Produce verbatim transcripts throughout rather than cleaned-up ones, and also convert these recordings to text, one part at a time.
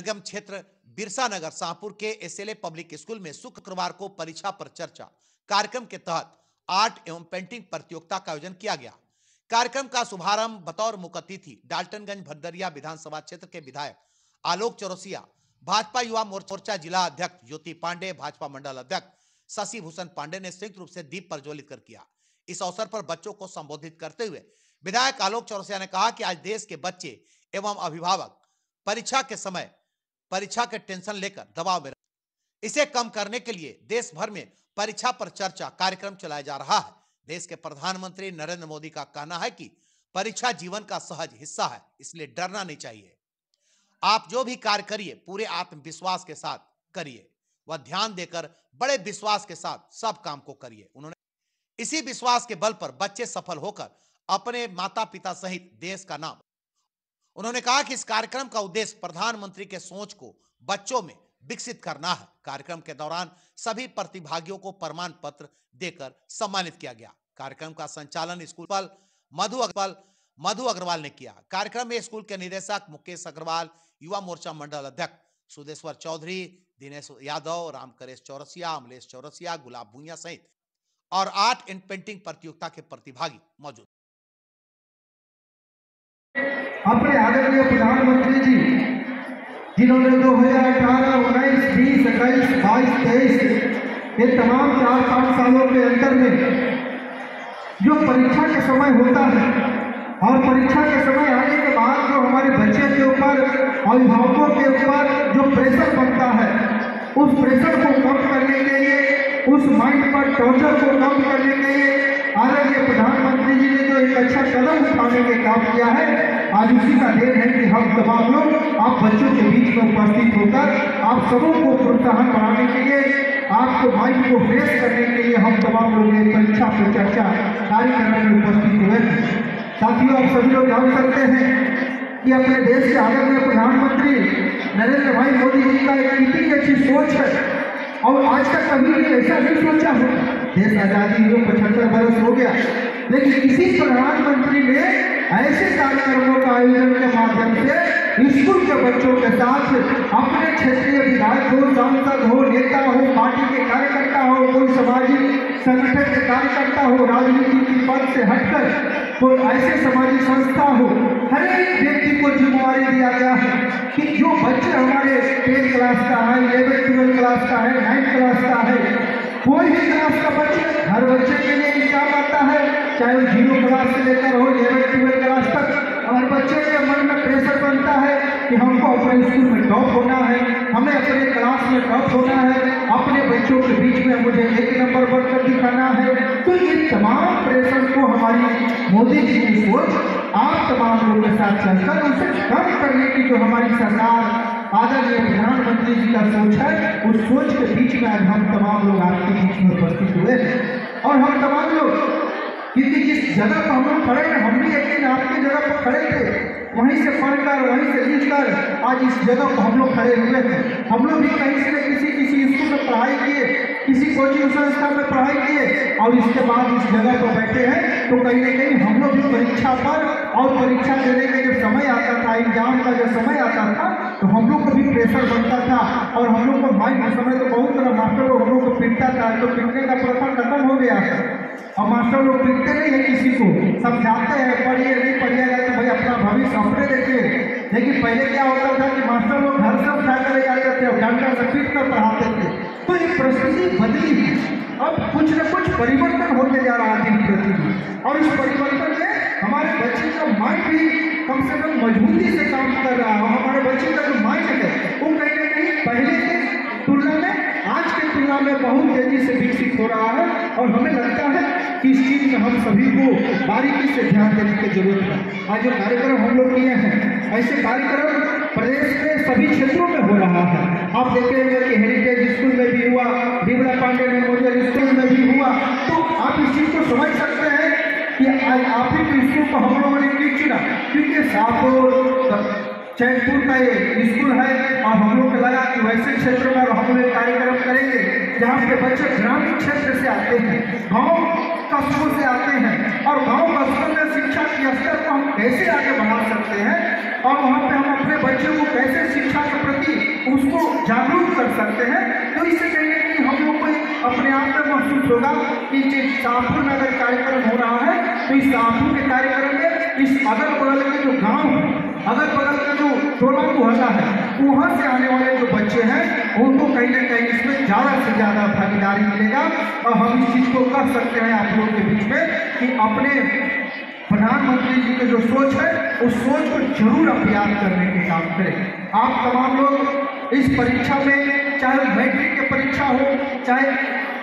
निगम क्षेत्र बिरसा नगर शाहपुर के SLA public school में शुक्रवार को परीक्षा पर चर्चा कार्यक्रम के तहत आर्ट एवं पेंटिंग प्रतियोगिता का आयोजन किया गया। कार्यक्रम का शुभारंभ बतौर मुख्य अतिथि डाल्टनगंज भदरिया विधानसभा क्षेत्र के विधायक आलोक चौरसिया, भाजपा युवा मोर्चा जिला अध्यक्ष ज्योति पांडे, भाजपा मंडल अध्यक्ष शशि भूषण पांडे ने संयुक्त रूप से दीप प्रज्वलित कर किया। इस अवसर पर बच्चों को संबोधित करते हुए विधायक आलोक चौरसिया ने कहा कि आज देश के बच्चे एवं अभिभावक परीक्षा के समय परीक्षा के टेंशन लेकर दबाव में, इसे कम करने के लिए देश भर में परीक्षा पर चर्चा कार्यक्रम चलाया जा रहा है। देश के प्रधानमंत्री नरेंद्र मोदी का कहना है कि परीक्षा जीवन का सहज हिस्सा है, इसलिए डरना नहीं चाहिए। आप जो भी कार्य करिए पूरे आत्मविश्वास के साथ करिए, वह ध्यान देकर बड़े विश्वास के साथ सब काम को करिए। उन्होंने इसी विश्वास के बल पर बच्चे सफल होकर अपने माता पिता सहित देश का नाम। उन्होंने कहा कि इस कार्यक्रम का उद्देश्य प्रधानमंत्री के सोच को बच्चों में विकसित करना है। कार्यक्रम के दौरान सभी प्रतिभागियों को प्रमाण पत्र देकर सम्मानित किया गया। कार्यक्रम का संचालन स्कूल मधु अग्रवाल मधु अग्रवाल ने किया। कार्यक्रम में स्कूल के निदेशक मुकेश अग्रवाल, युवा मोर्चा मंडल अध्यक्ष सुदेश्वर चौधरी, दिनेश यादव, रामकरेश चौरसिया, अमलेश चौरसिया, गुलाब भूइया सहित और आर्ट एंड पेंटिंग प्रतियोगिता के प्रतिभागी मौजूद। अपने आदरणीय प्रधानमंत्री जी जिन्होंने दो हजार अठारह, उन्नीस, बीस, इक्कीस, बाईस, तेईस ये तमाम चार पाँच सालों के अंदर में जो परीक्षा के समय होता है और परीक्षा के समय आने के बाद जो हमारे बच्चे के ऊपर अभिभावकों के ऊपर जो प्रेशर बनता है, उस प्रेशर को कम करने के लिए, उस माइंड पर टॉर्चर को कम करने के लिए आदरणीय प्रधानमंत्री जी ने जो एक अच्छा कदम उठाने के काम किया है, आज उसी का देन है कि हम तमाम लोग आप बच्चों के बीच में उपस्थित होकर आप सबों को प्रोत्साहन बढ़ाने के लिए, आपको माइंड को फ्रेश करने के लिए हम तमाम लोग एक परीक्षा पर चर्चा कार्यक्रम में उपस्थित हुए हैं। साथियों, आप सभी लोग जान सकते हैं कि अपने देश के आदरणीय प्रधानमंत्री नरेंद्र भाई मोदी जी का एक कितनी अच्छी सोच है और आज तक कभी भी ऐसा नहीं सोचा है। देश आज़ादी को पचहत्तर बरस हो गया, लेकिन किसी प्रधानमंत्री ने ऐसे कार्यक्रमों का आयोजन के माध्यम से स्कूल के बच्चों के साथ अपने क्षेत्रीय विधायक हो, सांसद हो, नेता हो, पार्टी के कार्यकर्ता हो, कोई सामाजिक संगठन के कार्यकर्ता हो, राजनीति की पद से हटकर कोई ऐसे सामाजिक संस्था हो, हर एक व्यक्ति को जिम्मेवारी दिया गया है कि जो बच्चे हमारे टेंथ क्लास का है, इलेवन ट्वेल्थ क्लास का है, नाइन्थ क्लास का है, कोई भी क्लास का बच्चे, हर बच्चे के लिए एग्जाम आता है, चाहे वो जीरो क्लास से लेकर हो इलेवन ट्वेल्थ क्लास तक। हर बच्चे के मन में प्रेशर बनता है कि हमको अपने स्कूल में टॉप होना है, हमें अपने क्लास में टॉप होना है, अपने बच्चों के बीच में मुझे एक नंबर बनकर दिखाना है। तो ये तमाम प्रेशर को हमारी मोदी जी की सोच आप तमाम लोगों के साथ चलकर उसे कम करने की जो हमारी सरकार आदरणीय प्रधानमंत्री जी का सोच है, उस सोच के बीच में आज हम तमाम लोग आपके बीच में उपस्थित हुए और हम तमाम लोग, क्योंकि जिस जगह पर हम लोग खड़े हैं, हम भी एक दिन आपकी जगह पर खड़े थे, वहीं से पढ़कर वहीं से लिखकर आज इस जगह पर हम लोग खड़े हुए थे। हम लोग भी कहीं से किसी किसी स्कूल में पढ़ाई किए, किसी कोचिंग संस्था में पढ़ाई किए और इसके बाद इस जगह पर बैठे हैं, तो कहीं ना कहीं हम लोग भी परीक्षा पर और परीक्षा देने का जब समय आता था, एग्जाम का जब समय आता था, तो हम लोग को भी प्रेशर बनता था और हम लोग को माइंड उस समय तो बहुत तरह मास्टर लोग हम लोग को पीटता था। तो पीटने का प्रथा खत्म हो गया है और मास्टर लोग पीटते नहीं है, किसी को समझाते हैं, पढ़िए नहीं पढ़िएगा तो भाई अपना भविष्य अपने देखिए। लेकिन पहले क्या होता था कि मास्टर लोग घर से उठा कर ले जाते थे और डंडा से पीट कर पढ़ाते थे। तो ये परिस्थिति बदली है, अब कुछ न कुछ परिवर्तन होते जा रहा है दिन प्रतिदिन और इस परिवर्तन में हमारे बच्चे का माइंड भी कम से कम मजबूती से काम कर रहा है और हमारे बच्चे का जो माइंड है वो कहीं ना कहीं पहले के तुलना में, आज के तुलना में बहुत तेजी से विकसित हो रहा है और हमें लगता है कि इस चीज़ में हम सभी को बारीकी से ध्यान देने की जरूरत है। आज जो कार्यक्रम हम लोग किए हैं, ऐसे कार्यक्रम प्रदेश के सभी क्षेत्रों में हो रहा है। आप देखेंगे कि हेरिटेज स्कूल में भी हुआ, विमला पांडे मेमोरियल स्कूल में भी हुआ, तो आप इस चीज़ को समझ सकते हैं कि आज आप ही के स्कूल को हम लोगों ने क्यों चुना, क्योंकि शाहपुर चैनपुर का ये स्कूल है और हम लोग को लगा कि वैसे क्षेत्र में हम लोग कार्यक्रम करेंगे जहाँ पे बच्चे ग्रामीण क्षेत्र से आते हैं, गाँव कस्बों से आते हैं और गाँव कस्बों में शिक्षा के स्तर को हम कैसे आगे बढ़ा सकते हैं और वहाँ पे हम अपने बच्चों को कैसे शिक्षा के प्रति उसको जागरूक कर सकते हैं। तो इससे कहीं ना कहीं हम लोग को अपने आप में महसूस होगा कि शाहपुर में अगर कार्यक्रम हो रहा है तो इस शाहपुर के कार्यक्रम में इस अगल बगल के जो गाँव है, अगल बगल का जो टोला मोहल्ला है, वहाँ से आने वाले जो बच्चे हैं उनको कहीं ना कहीं इसमें ज़्यादा से ज़्यादा भागीदारी मिलेगा। और हम इस चीज़ को कह सकते हैं आप लोगों के बीच में कि अपने प्रधानमंत्री जी की जो सोच है उस सोच को जरूर आप याद करने के काम करें। आप तमाम लोग इस परीक्षा में, चाहे मैट्रिक की परीक्षा हो, चाहे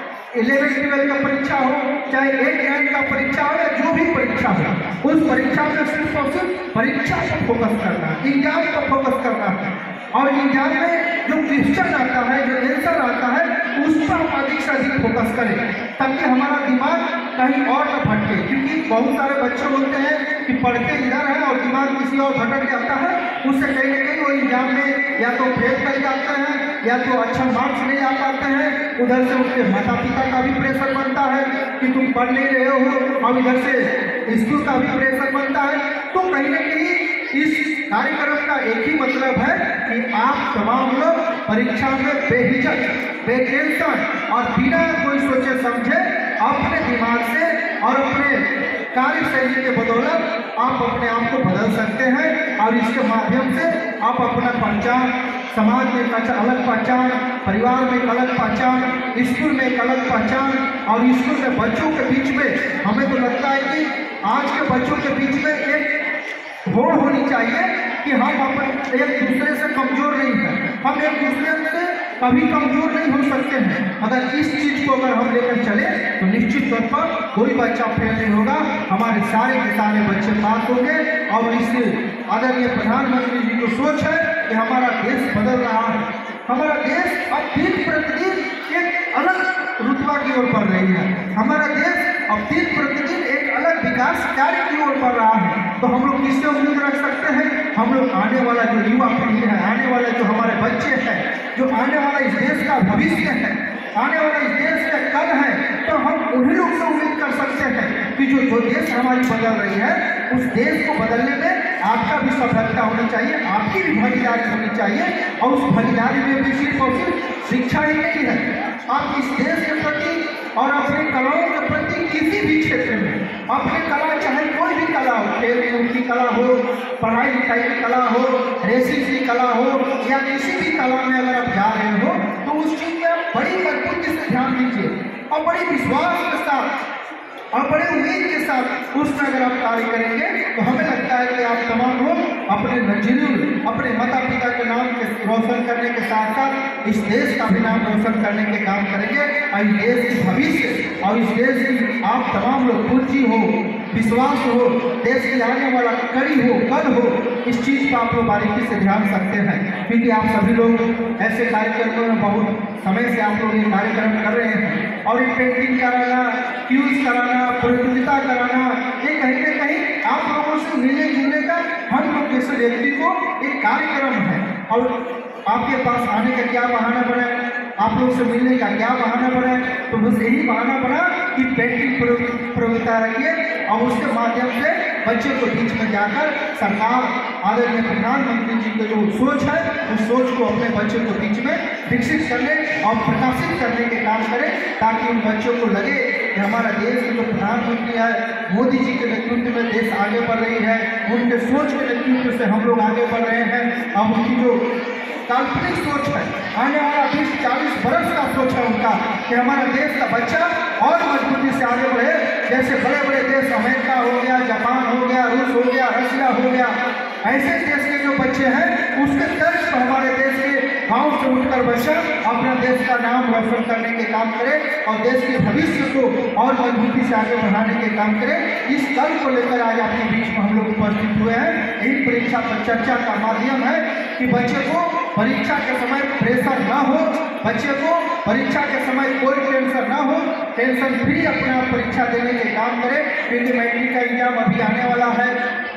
इलेवन ट्वेल्व का परीक्षा हो, चाहे एट नाइन का परीक्षा हो, या जो भी परीक्षा हो, उस परीक्षा में सिर्फ और सिर्फ परीक्षा पर फोकस करना है, एग्जाम पर फोकस करना है। और एग्जाम में जो क्वेश्चन आता है, जो आंसर आता है, उस पर हम अधिक से अधिक फोकस करें ताकि हमारा दिमाग कहीं और न भटके। क्योंकि बहुत सारे बच्चे बोलते हैं कि पढ़ते इधर है और दिमाग किसी और भटक जाता है, उससे कहीं ना कहीं वो एग्जाम में या तो फेल कर जाते हैं या तो अच्छा मार्क्स नहीं आ पाते हैं। उधर से उनके माता पिता का भी प्रेशर बनता है कि तुम पढ़ नहीं रहे हो, और इधर से स्कूल का भी प्रेशर बनता है। तो कहीं ना कहीं इस कार्यक्रम का एक ही मतलब है कि आप तमाम लोग परीक्षा में बेहिचक, बेटेंशन और बिना कोई सोचे समझे अपने दिमाग से और अपने कार्यशैली के बदौलत आप अपने आप को बदल सकते हैं। और इसके माध्यम से आप अपना पहचान, समाज में एक अलग पहचान, परिवार में एक अलग पहचान, स्कूल में एक अलग पहचान, और स्कूल में बच्चों के बीच में हमें तो लगता है कि आज के बच्चों के बीच में एक होड़ होनी चाहिए कि हम अपन एक दूसरे से कमजोर नहीं हैं, हम एक दूसरे से कभी कमजोर नहीं हो सकते हैं। अगर इस चीज़ को अगर हम लेकर चले तो निश्चित तौर पर कोई बच्चा फेल नहीं होगा, हमारे सारे के सारे बच्चे पास होंगे। और इससे आदरणीय प्रधानमंत्री जी की सोच है कि हमारा देश बदल रहा है, हमारा देश अब दिन प्रतिदिन एक अलग रुतबा की ओर बढ़ रही है, हमारा देश अब दिन प्रतिदिन एक अलग विकास कार्य की ओर बढ़ रहा है। तो हम लोग किससे उम्मीद रख सकते हैं? हम लोग आने वाला जो युवा पीढ़ी है, आने वाले जो हमारे बच्चे हैं, जो आने वाला इस देश का भविष्य है, आने वाला इस देश का कल है, तो हम उन्हीं लोग से उम्मीद कर सकते हैं कि जो जो देश हमारी बदल रही है, उस देश को बदलने में आपका भी सफलता होनी चाहिए, आपकी भी भागीदारी होनी चाहिए। और उस भागीदारी में भी सिर्फ और सिर्फ शिक्षा ही नहीं है, आप इस देश के प्रति और अपने कलाओं के प्रति किसी भी क्षेत्र में अपने कला, चाहे कोई भी कला हो, खेल की कला हो, पढ़ाई लिखाई की कला हो, रेसिंग की कला हो, या किसी भी कला में अगर आप जा रहे हो तो उस चीज़ में आप बड़ी मजबूती से ध्यान दीजिए और बड़े विश्वास के साथ और बड़े उम्मीद के साथ उसमें अगर आप कार्य करेंगे तो हमें लगता है कि आप तमाम लोग अपने जरूर अपने माता पिता के नाम के रोशन करने के साथ साथ इस देश का भी नाम रोशन करने के काम करेंगे। और इस देश की भविष्य और इस देश की आप तमाम लोग पूंजी हो, विश्वास हो, देश की आने वाला कड़ी हो, कल हो, इस चीज़ पर आप लोग बारीकी से ध्यान सकते हैं। क्योंकि आप सभी लोग ऐसे कार्यक्रमों में बहुत समय से आप लोग ये कार्यक्रम कर रहे हैं और ये पेंटिंग कराना, क्यूज कराना, प्रतियोगिता कराना, ये कहीं ना कहीं आप लोगों से मिलने जुलने का हम लोग जैसे व्यक्ति को एक कार्यक्रम है। और आपके पास आने का क्या बहाना बना, आप लोग से मिलने का क्या बहाना बना, तो बस यही बहाना बना कि पेंटिंग प्रतियोगिता रखिए और उसके माध्यम से बच्चे को बीच में जाकर सरकार आदरणीय प्रधानमंत्री जी की जो सोच है उस सोच को अपने बच्चे को बीच में विकसित करने और प्रकाशित करने के काम करें, ताकि उन बच्चों को लगे कि हमारा देश के जो प्रधानमंत्री है, मोदी जी के नेतृत्व में देश आगे बढ़ रही है, उनके सोच के नेतृत्व से हम लोग आगे बढ़ रहे हैं। अब उनकी जो काल्पनिक सोच है, आने वाला बीस चालीस बरस का सोच है उनका कि हमारा देश का बच्चा और मजबूती से आगे बढ़े। जैसे बड़े बड़े देश अमेरिका हो गया, जापान हो गया, रूस हो गया, रशिया हो गया, ऐसे देश के जो बच्चे हैं उसके तर्ज पर हमारे देश के गाँव से उठकर बच्चा अपना देश का नाम रोशन करने के काम करे और देश के भविष्य को और मजबूती से आगे बढ़ाने के काम करे। इस कल को लेकर आज आपके बीच में हम लोग उपस्थित हुए हैं। यही परीक्षा पर चर्चा का माध्यम है कि बच्चे को परीक्षा के समय प्रेशर ना हो, बच्चे को परीक्षा के समय कोई टेंशन ना हो, टेंशन फ्री अपना परीक्षा देने के काम करे। क्योंकि मैट्रिक का एग्जाम अभी आने वाला है,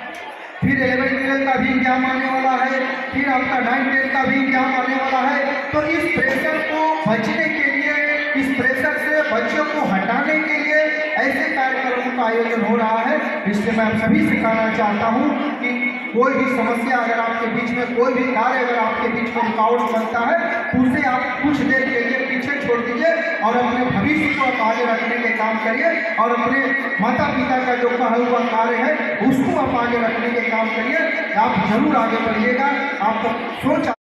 फिर इलेवन ट्वेल्व का भी एग्जाम आने वाला है, फिर आपका नाइन टेंथ का भी एग्जाम आने वाला है। तो इस प्रेशर को बचने के लिए, इस प्रेशर से बच्चों को हटाने के लिए ऐसे कार्यक्रमों का आयोजन हो रहा है। इसलिए मैं आप सभी से कहना चाहता हूँ कि कोई भी समस्या अगर आपके बीच में, कोई भी कार्य अगर आपके बीच में रुकावट बनता है तो उसे आप कुछ देर के लिए पीछे छोड़ दीजिए और अपने भविष्य को आप आगे रखने के काम करिए और अपने माता पिता का जो कहा हुआ कार्य है उसको आप आगे रखने के काम करिए। आप जरूर आगे बढ़िएगा। आपका सोच